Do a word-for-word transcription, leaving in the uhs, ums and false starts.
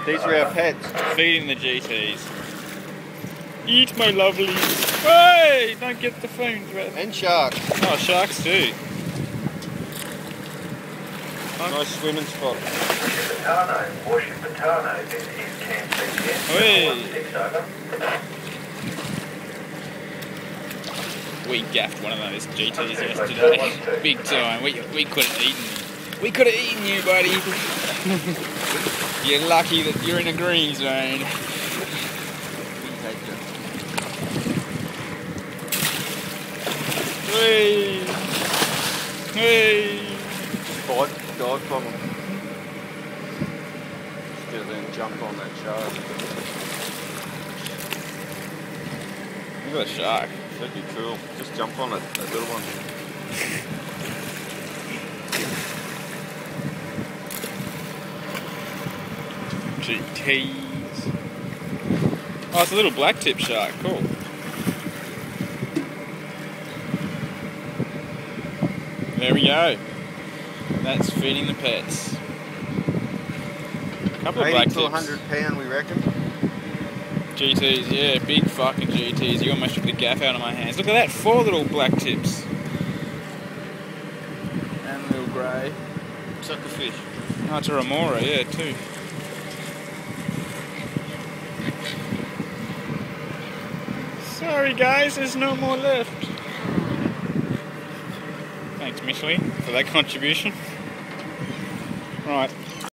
These are our pets. Feeding the G Ts. Eat my lovelies. Hey! Don't get the phones wet. And sharks. Oh, sharks too. Nice swimming spot. Patano, Warship Patano, this is Cam C S. Hey. Over. We gaffed one of those G Ts yesterday. Big time. We, we could have eaten you. We could have eaten you, buddy. You're lucky that you're in a green zone. Hey! Hey! Dive, dive from them. Just get there and jump on that shark. Look at the shark. That'd be cool. Just jump on it, that little one. G Ts. Oh, it's a little black tip shark. Cool. There we go. That's feeding the pets. A couple of black eighty to tips. one hundred pound, we reckon. G Ts, yeah, big fucking G Ts. You almost took the gaff out of my hands. Look at that, four little black tips. And a little grey. Suckerfish. Oh, it's a remora, yeah, too. Sorry guys, there's no more left. Thanks, Michelin, for that contribution. Right.